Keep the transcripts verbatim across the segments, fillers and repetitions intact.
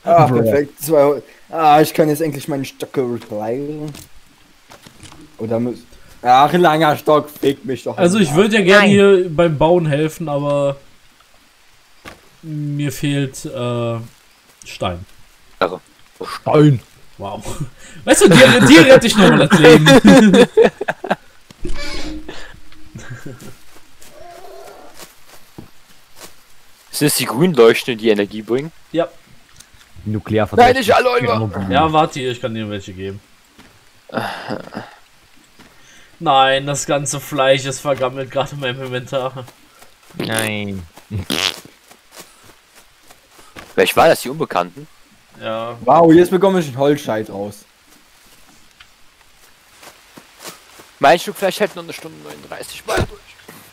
Ah, perfekt. Zwei, ah, ich kann jetzt endlich meine Stöcke reparieren. Oder muss... Ach, langer Stock, fick mich doch. Also ich würde ja gerne hier beim Bauen helfen, aber mir fehlt äh, Stein. Also, Stein. Wow. Weißt du, dir, dir rette ich nochmal das Leben. sind es die grünen Leuchten, die Energie bringen? Ja. Nuklearverbrennung. Nein, nicht alle, Oliver. Ja, warte hier, ich kann dir welche geben. Nein, das ganze Fleisch ist vergammelt, gerade in meinem Inventar. Nein. Welch war das, die Unbekannten? Ja. Wow, jetzt bekomme ich einen Holzscheit raus. Mein Stück Fleisch hält noch eine Stunde neununddreißig Mal durch.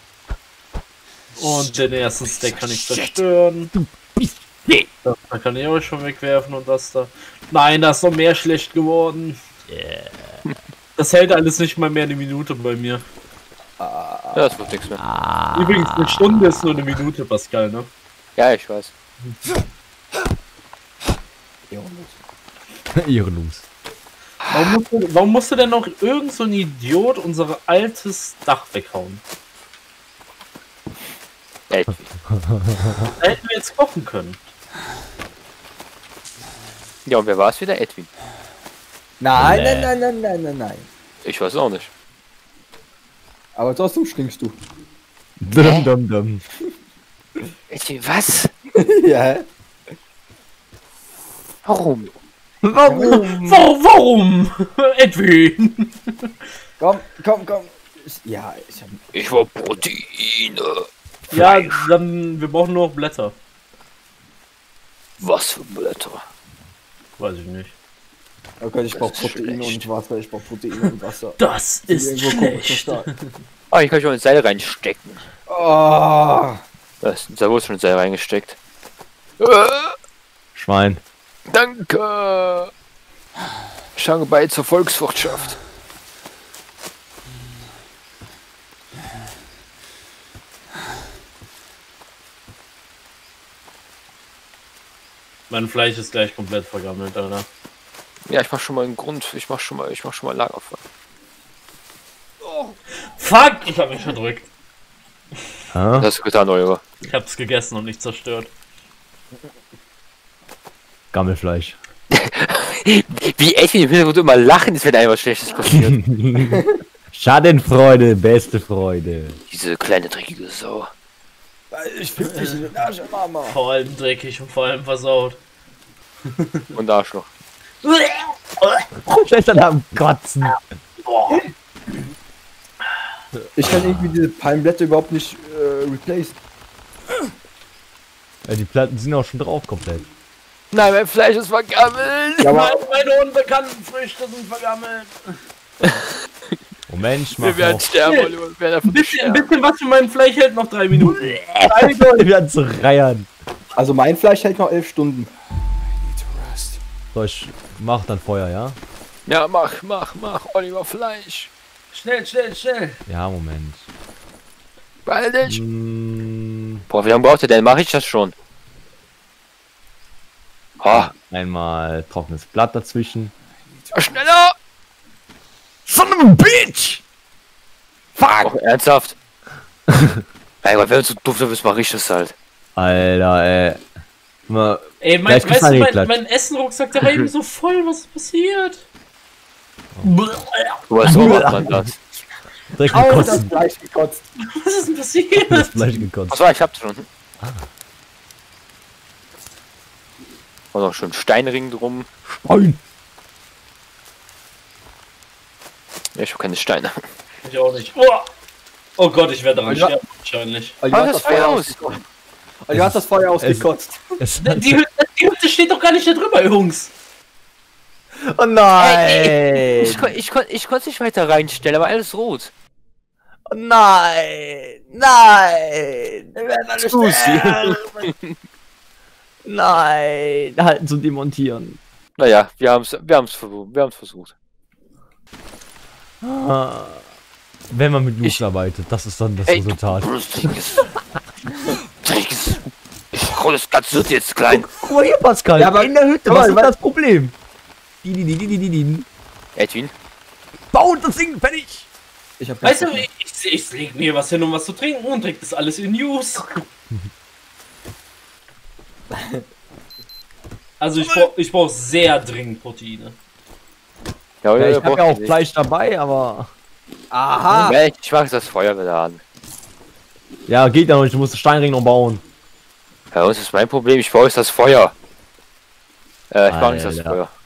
Und den ersten Stack kann ich zerstören. Du bist Das da kann ich auch schon wegwerfen und das da. Nein, da ist noch mehr schlecht geworden. Yeah. Das hält alles nicht mal mehr eine Minute bei mir. Ja, das wird nichts mehr. Ah. Übrigens, eine Stunde ist nur eine Minute, Pascal, ne? Ja, ich weiß. Ehrenlos. Warum musste, warum musste denn noch irgend so ein Idiot unser altes Dach weghauen? Ey, Da hätten wir jetzt kochen können. ja, und wer war es wieder? Edwin. Nein, Nee. nein, nein, nein, nein, nein, nein. Ich weiß auch nicht. Aber trotzdem stinkst du. Dum, dum, dum. Edwin, was? Ja. Warum? Warum? Warum? Warum? Edwin! Komm, komm, komm. Ich- Ja, ich hab... Ich war Proteine. Ja, dann, wir brauchen nur noch Blätter. Was für Blätter? Weiß ich nicht. Oh Gott, ich brauch Das ist Proteine schlecht. und Wasser, ich brauch Proteine und Wasser. Das ist Irgendwo komisch schlecht. stark. Ah, hier kann ich auch ein Seil reinstecken. Oh, Das, da wurde schon ein Seil reingesteckt. Äh, Schwein. danke. Schau bei zur Volkswirtschaft. Mein Fleisch ist gleich komplett vergammelt, Alter. Ja, ich mach schon mal einen Grund. Ich mach schon mal, ich mach schon mal Lagerfeuer. Fuck! Ich hab mich verdrückt. Ha? Was hast du getan, Oliver? Ich hab's gegessen und nicht zerstört. Gammelfleisch. Wie Edwin im Hintergrund immer lachen ist, wenn einem was Schlechtes passiert. Schadenfreude, beste Freude. Diese kleine dreckige Sau. ich fick dich in den Arsch, Mama. Vor allem dreckig und vor allem versaut. Und Arschloch. Schlechter am Kotzen. Ich kann irgendwie diese Palmblätter überhaupt nicht äh, replacen. Ja, die Platten sind auch schon drauf komplett. Nein, mein Fleisch ist vergammelt. Ja, Meine, aber meine unbekannten Früchte sind vergammelt. Moment, ich Wir mach werden auf. sterben, Oliver. Wir werden Ein davon bisschen, ein sterben. bisschen was für mein Fleisch hält noch drei Minuten. Wir werden zu reiern. also mein Fleisch hält noch elf Stunden. So, ich mach dann Feuer, ja? Ja, mach, mach, mach, Oliver, Fleisch. Schnell, schnell, schnell. Ja, Moment. Beeil dich. Mm, Boah, wie lange braucht ihr denn? Mach ich das schon? Ah, einmal trockenes Blatt dazwischen. schneller! Son of a bitch! Fuck! Oh, ernsthaft? Ey, Gott, wenn du so doof bist, mach ich das halt. Alter, ey. Mal, Ey, mein, Gleich weißt du, gefallen, mein, Klatsch. mein Essenrucksack, der war eben so voll, was ist passiert? Du weißt, so macht man das. direkt Au, das gekotzen. Fleisch gekotzt. Was ist denn passiert? Das Fleisch gekotzt. Achso, ich hab's schon. Und noch schön Steinring drum. Stein. Ja, ich hab keine Steine. Ich auch nicht. Oh, oh Gott, ich werde daran Ja. sterben, wahrscheinlich. Olli Mach hat das das Feuer Feuer aus. ausgekotzt. Olli hat das Feuer ausgekotzt. Es, Die, die, Hütte, die Hütte steht doch gar nicht da drüber, Jungs. oh nein! Ich, kon, ich, kon, ich konnte nicht weiter reinstellen, aber alles rot. Oh nein! Nein! Wir werden alle Susi. sterben. Nein! Halten zu demontieren. Naja, wir haben's, wir haben's versucht. Wir haben's versucht. Ah, wenn man mit Jungs Ich- arbeitet, das ist dann das Ey, Resultat. du dreckiges. Dreckiges. Ich Ach, das Ganze wird jetzt klein. Guck mal hier, Pascal. Ja, aber- in der Hütte. aber- Was ist das Problem? Die, die, die, die, die, die, die. Edwin? Bau das Ding fertig. Ich hab Weißt du, ich, ich, ich leg mir was hin, um was zu trinken und trinke das alles in News. Also ich brauch, ich brauch sehr dringend Proteine. Ja, Ja, ich hab ja auch Fleisch. Fleisch dabei, aber... Aha! Ja, ich mach das Feuer wieder an. Ja, geht ja noch nicht. Du musst den Steinring noch bauen. Ja, das ist mein Problem. Ich baue jetzt das Feuer. Äh, ich baue nicht das Alter. Feuer.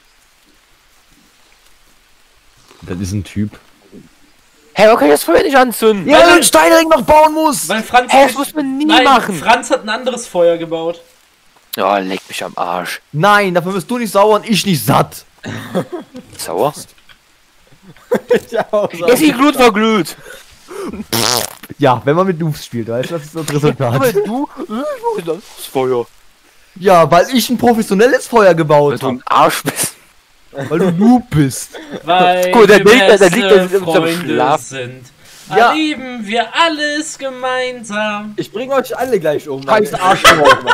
Das ist ein Typ. Hey, warum kann ich das Feuer nicht anzünden? Ja, weil du den Steinring noch bauen musst. Weil Franz... Hä, das muss man nie Nein, machen. Franz hat ein anderes Feuer gebaut. Ja, leck mich am Arsch. Nein, dafür wirst du nicht sauer und ich nicht satt. Sauer? Ja, auch so. Ja, die Glut war Glut. Ja, wenn man mit Noobs spielt, weißt du, das ist das Aber Resultat. du, äh, das Feuer. Ja, weil ich ein professionelles Feuer Weil gebaut du habe. ein Arsch bist. Weil du Noob bist. Weil Guck, der wir liegt da- der beste liegt da in unserem Freunde Schlaf. sind. Ja. Erleben wir alles gemeinsam. Ich bring euch alle gleich um. Scheiß Arschloch.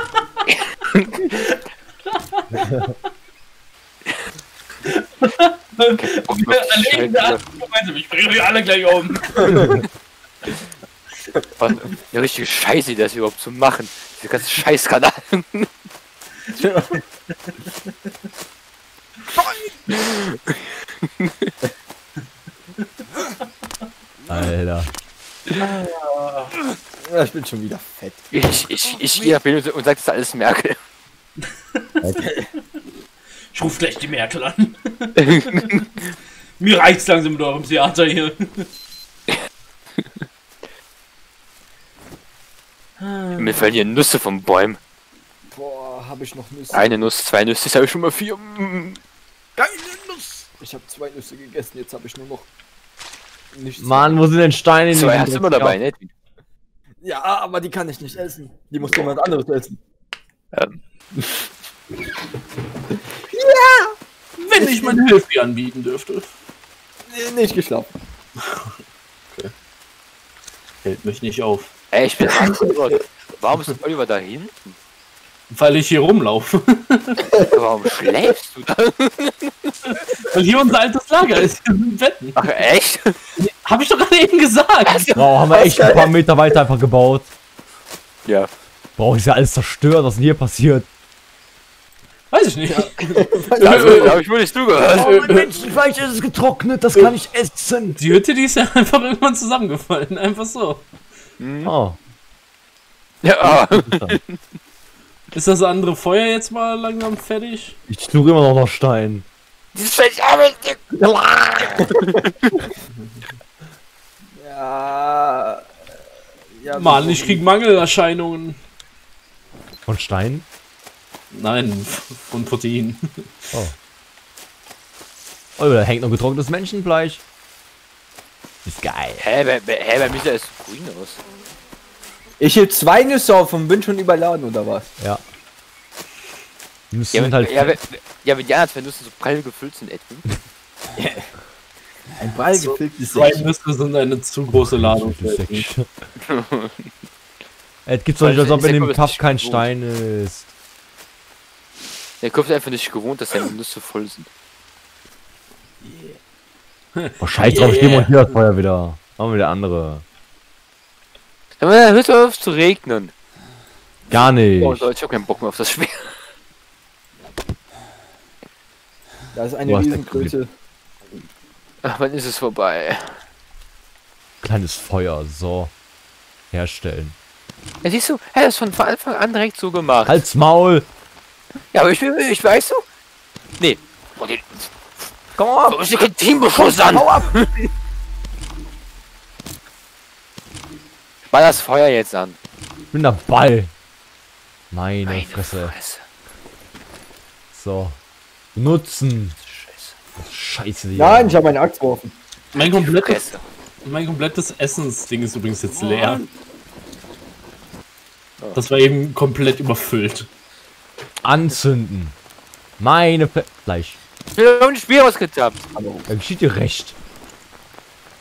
Wir erleben wir alles gemeinsam. Ich bringe euch alle gleich um. Was eine richtige Scheiße, das überhaupt zu machen. Diese ganze Scheißkanal. Alter. Ja, ich bin schon wieder fett. Ich, ich, ich gehe nach Berlin und sag, das ist alles Merkel. Ich ruf gleich die Merkel an. Mir reicht's langsam mit eurem Theater hier. Mir fallen hier Nüsse vom Bäumen. Boah, hab ich noch Nüsse. Eine Nuss, zwei Nüsse, jetzt habe ich schon mal vier. Mm. Ich habe zwei Nüsse gegessen, jetzt habe ich nur noch nichts. Mann, wo sind denn Steine in Zwei diesem hast du immer dabei, ne? Ja, aber die kann ich nicht essen. Die muss jemand anderes essen. Ähm, Wenn ich meine Hilfe anbieten dürfte. Nee, nicht geschlafen. Hält mich nicht auf. ey, ich bin Angst. Warum ist Oliver da hinten? Weil ich hier rumlaufe. Warum schläfst du da? Weil hier unser altes Lager ist. Hier sind Betten. Ach, echt? Hab ich doch gerade eben gesagt. Wow, haben wir echt ein paar Meter weiter einfach gebaut. Ja. Boah, ist ja alles zerstört. Was ist denn hier passiert? Weiß ich nicht. Also, da hab ich wohl nicht zugehört. Oh, mein Menschenfleisch ist getrocknet. Das kann ich essen. Die Hütte, die ist ja einfach irgendwann zusammengefallen. Einfach so. Oh. Ja, ah. Ist das andere Feuer jetzt mal langsam fertig? Ich suche immer noch nach Stein. Dieses Scheiß Arbeit. Ja. Ja, Mann, so- ich krieg Mangelerscheinungen. Von Stein? Nein, von Protein. Oh, da hängt noch getrocknetes Menschenfleisch. Ist geil. Hä, wer, wer, hä, wer Mieter ist grün aus? Ich heb zwei Nüsse auf und bin schon überladen, oder was? Ja. Die Nüsse Ja, sind wenn, halt. ja, wenn, ja, wenn die anderen zwei Nüsse so prall gefüllt sind, Edwin. Ein Ball gefülltes Zwei Nüsse sind eine zu große Ladung. Es gibt's doch nicht, als ob in Insekt dem ist Kaff nicht kein gewohnt. Stein ist. Der Kopf ist einfach nicht gewohnt, dass seine Nüsse voll sind. Oh, scheiß drauf, ich demontiere das Feuer wieder. Machen wir wieder andere. Aber da hört auf zu regnen. Gar nicht. Oh Leute, ich hab keinen Bock mehr auf das Spiel. Da ist Du eine hast riesengroße. Ach, wann ist es vorbei? Kleines Feuer, so. Herstellen. Ja, siehst du, er hat das von Anfang an direkt so gemacht. Halt's Maul! Ja, aber ich, ich weiß du? Nee. Oh, die, Komm ab! warum ist hier kein Teambeschuss an? Hau ab! Ball das Feuer jetzt an. Ich bin der Ball. Meine, Meine Fresse. Fresse. So. Nutzen. Scheiße. Scheiße. hier. Nein, ich habe meine Axt geworfen. Mein komplettes, Fresse. mein komplettes Essensding ist übrigens jetzt leer. Das war eben komplett überfüllt. Anzünden. Meine Fre Fleisch. Ich bin doch nicht Spiel ausgetappt. Da geschieht dir recht.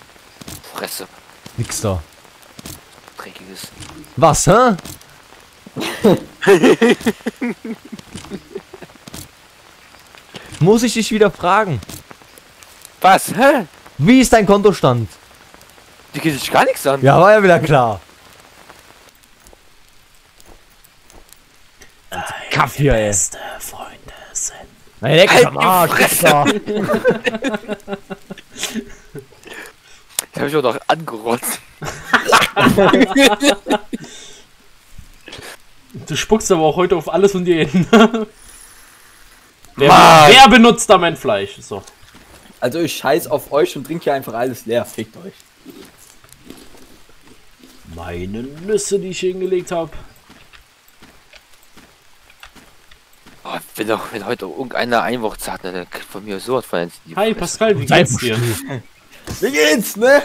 Fresse. Nix da. Dreckiges. Was, hä? Muss ich dich wieder fragen? Was? Hä? Wie ist dein Kontostand? Die geht sich gar nichts an. Ja, war ja wieder klar. Kaffee, ey. Beste Freunde sind. Na, leck Halt am Arsch, die ist klar. Ich hab mich auch noch angerotzt. Du spuckst aber auch heute auf alles und jeden. wer, Mann. wer benutzt da mein Fleisch? So. Also ich scheiß auf euch und trinke hier einfach alles leer. Fickt euch. Meine Nüsse, die ich hingelegt habe. Oh, wenn, doch, wenn heute irgendeiner Einwurz hat, dann kriegt von mir sowas von ins Hi Pascal, wie geht's dir? Wie geht's, ne?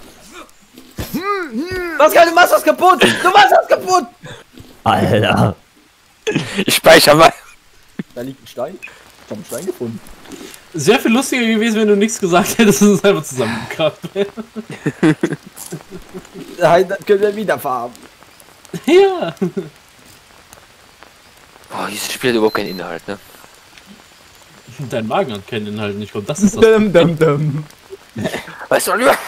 Pascal, du machst was kaputt! Du machst was kaputt! Alter. Ich speichere mal. Da liegt ein Stein. Ich hab einen Stein gefunden. Sehr viel lustiger gewesen, wenn du nichts gesagt hättest und es einfach zusammengekracht wäre. Nein, dann können wir wieder fahren. Ja. Oh, dieses Spiel hat überhaupt keinen Inhalt, ne? Dein Magen hat keinen Inhalt nicht und das ist das. Dum, dum, dum. Weißt du, lieber?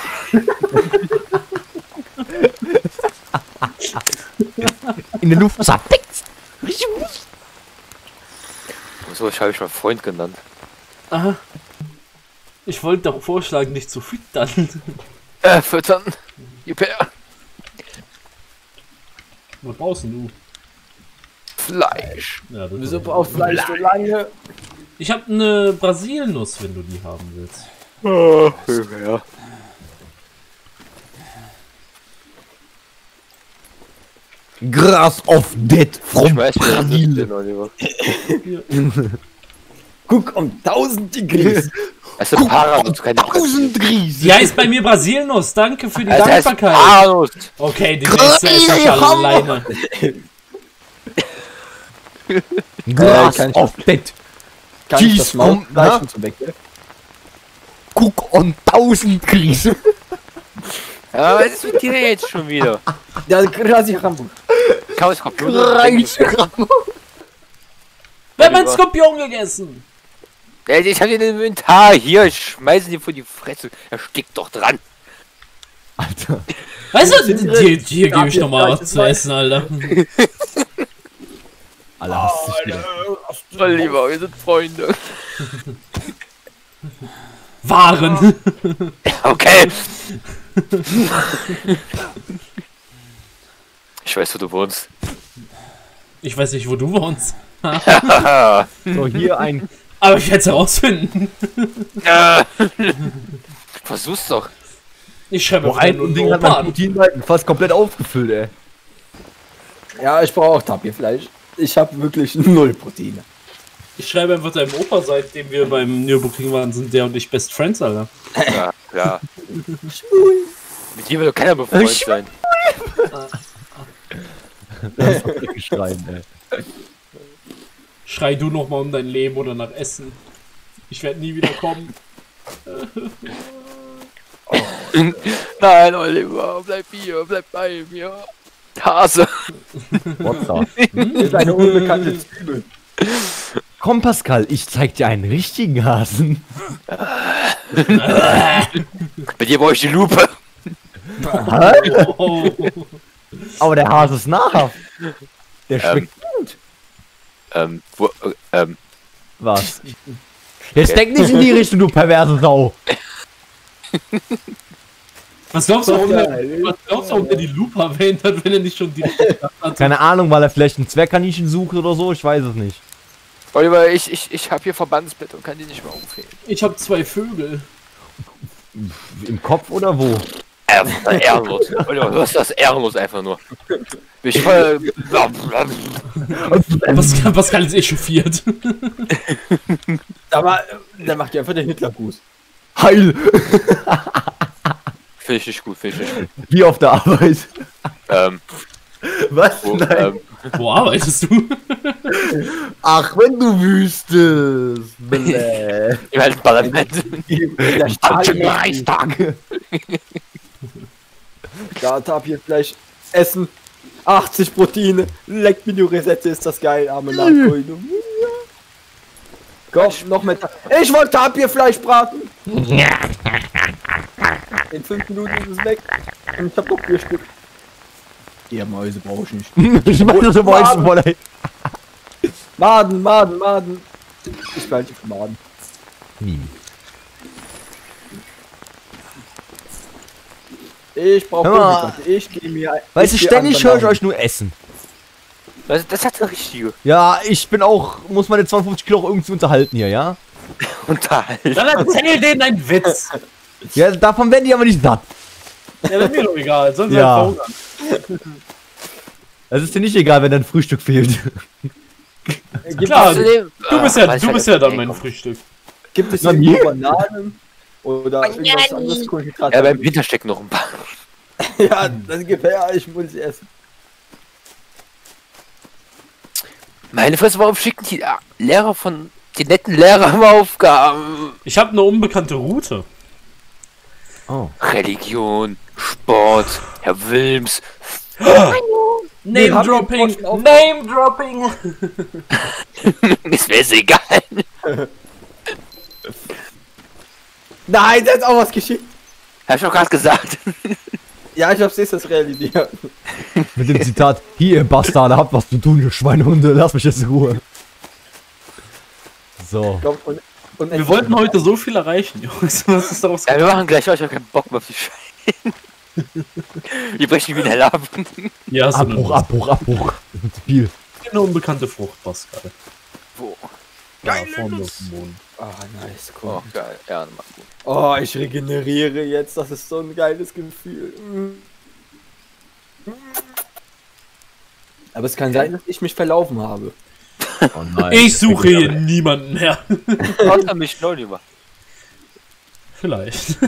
In der Luft zappt. So, ich habe ich mal Freund genannt. Aha. Ich wollte doch vorschlagen, dich zu füttern. Äh, füttern. Jupiter. Was brauchst denn du? Fleisch. Ja, das Wieso war- brauchst du Fleisch so lange? Ich habe eine Brasilnuss, wenn du die haben willst. Oh, ja. Grass of Dead Ich from weiß, wer das ist, Brasil. den Oliver. Guck, um tausend Degrees. Es ist Paranus, keine Tausend Gries. Die heißt bei mir Brasilnuss. Danke für die Es heißt Dankbarkeit. Paranus. Okay, die nächste esse ich alleine. Grass Äh, kann ich- of Dead. Kann ich Jeez, das Maul komm, na? gleich so weg? Ne? Cook on tausend Gries. Ja, was ist mit dir jetzt schon wieder? Ja, Grasi Rambo. Chaos Computer. Reisgramm. Wer hat meinen Skorpion gegessen? Ja, ich hab den im Inventar. Hier, schmeißen die vor die Fresse. Er stickt doch dran. Alter. Weißt du, hier, hier gebe ich Ja, noch mal ja, was zu essen, Alter. Alter, hast dich wieder. Oliver, wir sind Freunde. Waren. Okay. Ich weiß, wo du wohnst. Ich weiß nicht, wo du wohnst. So, hier ein. Aber ich werde es herausfinden. Äh. Versuch's doch. Ich schreibe Boah, einfach ein nur Ding hat Opa mein an. Proteinbalken fast komplett aufgefüllt, ey. Ja, ich brauche auch Tapirfleisch. Ich habe wirklich null Proteine. Ich schreibe einfach deinem Opa, seitdem wir beim Nürburgring waren, sind der und ich Best Friends, Alter. Ja, klar. Mit dir will doch keiner befreundet sein. Das ist doch geschreien, ey. Schrei du noch mal um dein Leben oder nach Essen. Ich werde nie wieder kommen. Nein, Oliver, bleib hier, bleib bei mir. Hase. What the? Das ist eine unbekannte Zwiebel. Komm, Pascal, ich zeig dir einen richtigen Hasen. Bei dir brauche ich die Lupe. Oh. Aber der Hase ist nahrhaft. Der schmeckt gut. Ähm, wo, äh, ähm, Was? Jetzt denk nicht in die Richtung, du perverse Sau. Was glaubst du, warum Ja, der, was glaubst du, warum der die Lupe erwähnt hat, wenn er nicht schon die hat? Keine Ahnung, weil er vielleicht ein Zwergkaninchen sucht oder so, ich weiß es nicht. Oliver, ich, ich, ich habe hier Verbandsblätter und kann die nicht mehr umfehlen. Ich habe zwei Vögel. Im Kopf oder wo? Äh, ehrenlos. Oliver, du hast das ehrenlos einfach nur. Ich voll. Pascal, Pascal ist echauffiert. Aber äh, der macht ja einfach den Hitlergruß. Heil! Finde ich nicht gut, finde ich nicht gut. Wie auf der Arbeit. Ähm, Was? wo, Nein. ähm, Wo arbeitest du? Ach, wenn du wüsstest. Bläh. im alten Parlament. Der Alten Stahl Reichstag. da Tapirfleisch essen. achtzig Proteine. Leck mir die Resetze, ist das geil, arme Nachgründe. Komm, noch mehr. Ta ich wollte Tapirfleisch braten. In fünf Minuten ist es weg. Und ich hab noch vier Stück. Ihr Mäuse brauche ich nicht. Ich meine, du wolltest voll, ey. Maden, Maden, Maden. Ich weiß nicht, Maden. Hm. Ich brauche Hör mal. Kohlenhydrate. Ich gehe mir. Weißt du, ich geh ständig an höre ich Bananen. euch nur essen. Das, das hat der Richtige. Ja, ich bin auch, muss meine zweiundfünfzig Kilo auch irgendwie unterhalten hier, ja? Unterhalten. Dann erzähl denen einen Witz. Ja, davon werden die aber nicht satt. Ja, das ist mir doch egal. Sonst Ja. halt verhungern. Es ist dir nicht egal, wenn dein Frühstück fehlt. Gibt, Klar, es, du bist ja, du bist ja dann mein Frühstück. gibt es Na, hier mir? Bananen? Oder irgendwas anderes Kohlenhydrate? Ja, beim Winter stecken noch ein paar. Ja, das gibt ja, ich muss sie essen. Meine Fresse, warum schicken die ah, Lehrer von. Die netten Lehrer immer Aufgaben? Ich habe eine unbekannte Route. Oh. Religion, Sport, Herr Wilms. Name haben Dropping. den Posten auf- Name Dropping. Ist mir jetzt egal. Nein, der hat auch was geschickt. Hab ich doch gerade gesagt. Ja, ich hab's jetzt realisiert. Mit dem Zitat, hier ihr Bastarde, habt was zu tun, ihr Schweinehunde, lasst mich jetzt in Ruhe. So. Komm, und, und Wir wollten heute so viel erreichen, Jungs. Was ist daraus Ja, wir machen gleich, ich hab keinen Bock mehr auf die Scheiße. Wir brechen wieder hell ab. Ja, so Abbruch, eine, Abbruch, Abbruch. Spiel. eine unbekannte Frucht, Pascal. Wo? Ja, vorne auf dem Boden. Ah, nice, cool. Oh, geil. Ja, dann mach's gut. Oh, ich regeneriere jetzt. Das ist so ein geiles Gefühl. Aber es kann sein, dass ich mich verlaufen habe. Oh nein. Ich suche hier niemanden mehr. Außer mich noch lieber. Vielleicht.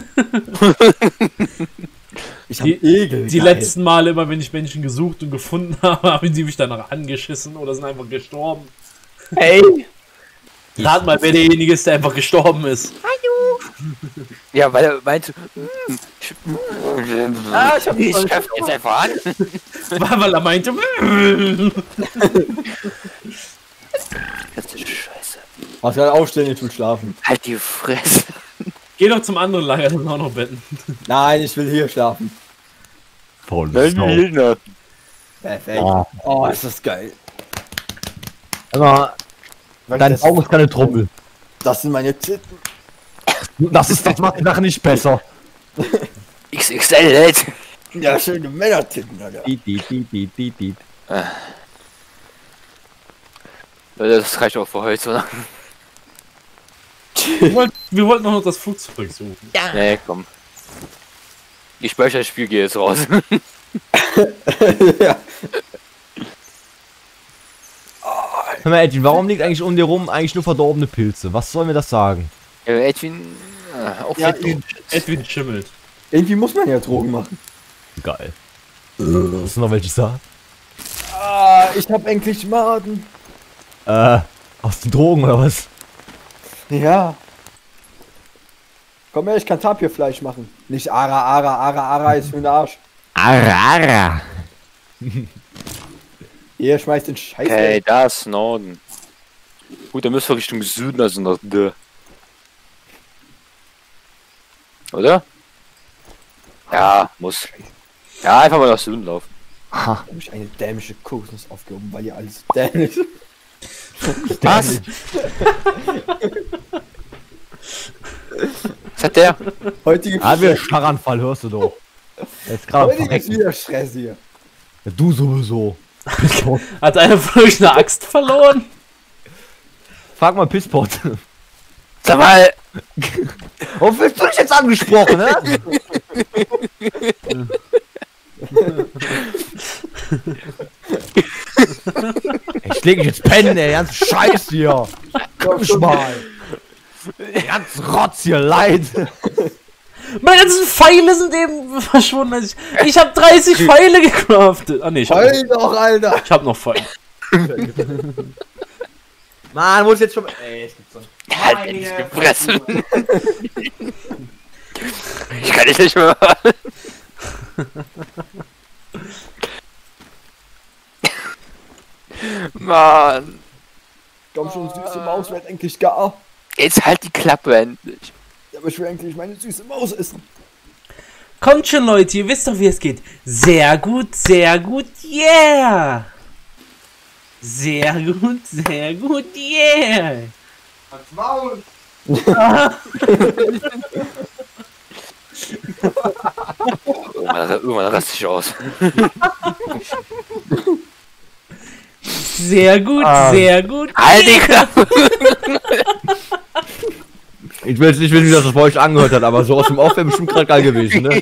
Ich hab Die- Egel. Die geil. letzten Male immer, wenn ich Menschen gesucht und gefunden habe, haben die mich danach angeschissen oder sind einfach gestorben. Hey! Rat mal, wer derjenige ist, der einfach gestorben ist. Ja, weil er meinte. Ich, Ah, ich hab ich greif jetzt einfach an. Weil weil er meinte. Das ist Scheiße. Was kann aufstehen, ich will schlafen. Halt die Fresse. Geh doch zum anderen Lager, dann auch noch betten. Nein, ich will hier schlafen. Faules Sau. Perfekt. Oh. Oh, ist das geil. Aber dein das, Auge ist keine Trommel. das sind meine Titten. Das ist, das macht die Sache nicht besser. X X L, Alter. Ja, schöne Männertitten, Alter. Diet, diet, diet, diet, diet, diet. Das reicht auch für heute, oder? Wir wollten, wir wollten noch das Flugzeug suchen. Nee, komm. Ich speichere das Spiel, gehe jetzt raus. Ja. Hör mal, Edwin, warum liegt eigentlich um dir rum eigentlich nur verdorbene Pilze? Was soll mir das sagen? Ja, Edwin. äh, Auch Ja, fit. Edwin schimmelt. Irgendwie muss man ja Drogen machen. Geil. Hast du noch welche da? Ah, ich hab endlich Maden. Äh, aus den Drogen oder was? Ja. Komm her, ich kann Tapirfleisch machen. Nicht Ara, Ara, Ara, Ara ist für den Arsch. Arara. Ihr schmeißt den Scheiß Okay, weg. da ist Norden. Gut, dann müssen wir Richtung Süden, also nach D. Oder? Ja, muss. Ja, einfach mal nach Süden laufen. Ha. Da hab ich eine dämische Kokosnuss aufgehoben, weil ihr alles dämlich. Was? Was hat der? Heutige Ah, wir Schlaganfall, hörst du doch. Er ist gerade am Heutige ist Verrecken. wieder Stress hier. Ja, du sowieso. Pisspot. Hat einer von euch eine Axt verloren? Frag mal Pisspot. Sag mal, Warum wirst du dich jetzt angesprochen, ne? Ich leg dich jetzt pennen, ey, ganz Scheiß hier. Komm schon mal. Ganz Rotz hier, leid. Meine ganzen Pfeile sind eben verschwunden. Also ich ich habe dreißig Pfeile gecraftet. Ah ne, ich habe Heul doch, Alter. ich hab noch Pfeile. Mann, wo ist jetzt schon... Ey, es gibt so... halt endlich gefressen. Ich kann dich nicht mehr hören. Mann. Komm schon, süße Maus, werd endlich gar. Jetzt halt die Klappe endlich. Ja, aber ich will endlich meine süße Maus essen. Kommt schon, Leute, ihr wisst doch, wie es geht. Sehr gut, sehr gut, yeah! Sehr gut, sehr gut, yeah! Als Maus! Irgendwann, irgendwann raste ich aus. Sehr gut, Ah. sehr gut. Halt die Klappe! Ich will jetzt nicht wissen, wie das das bei euch angehört hat, aber so aus dem Off wäre bestimmt gerade geil gewesen, ne?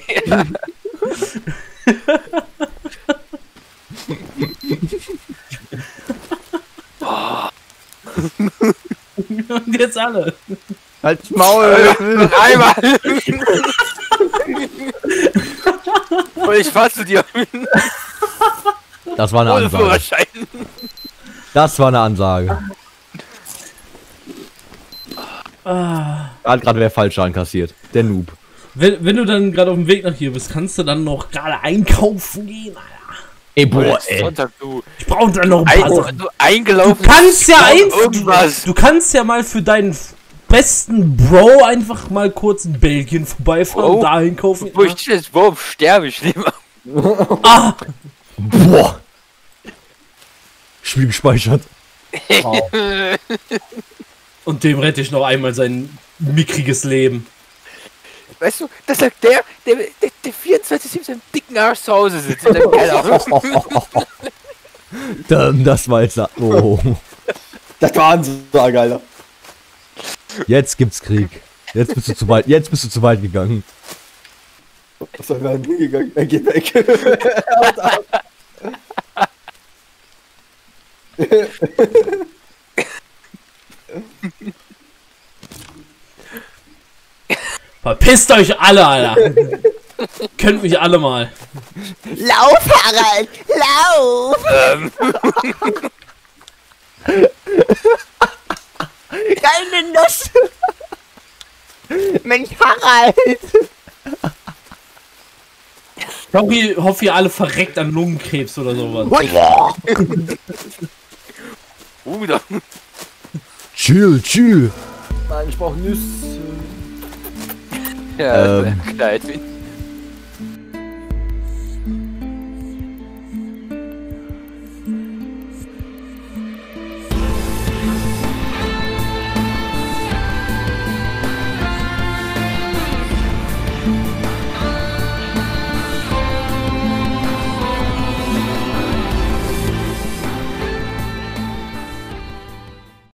Und jetzt alle. Halt's Maul! Einmal! Und ich fahr zu dir. Das war eine Ohne Ansage. Führerschein. Das war eine Ansage. Ah. Hat gerade wer falsch ankassiert. Der Noob. Wenn, wenn du dann gerade auf dem Weg nach hier bist, kannst du dann noch gerade einkaufen gehen, Alter. Ey, boah, Jetzt ey. Sonntag, du. Ich brauche dann noch ein paar Ein, Sachen. du eingelaufen. Du kannst ja Kauf einfach, irgendwas. du kannst ja mal für deinen besten Bro einfach mal kurz in Belgien vorbeifahren und Oh. da einkaufen. Wo ich dich jetzt Bob sterbe ich lieber. Ah, Boah. Spiel gespeichert. und dem rette ich noch einmal sein mickriges Leben. Weißt du, das sagt der, der, der, der vierundzwanzig sieben im dicken Arsch zu Hause sitzt in seinem Keller. Dann, das war jetzt. Oh. Das war Ansage, Alter. Jetzt gibt's Krieg. Jetzt bist du zu weit. Jetzt bist du zu weit gegangen. Was soll denn hingegangen? Er geht weg. Haut ab. Verpisst euch alle, Alter. Könnt mich alle mal. Lauf, Harald! Lauf! ähm, Deine Nuss! Mensch, Harald! Ich hoffe, ihr, hoffe, ihr alle verreckt an Lungenkrebs oder sowas. uh, da. Chill, chill. Nein, ich brauch Nüsse. Ja, Ähm. Kleid.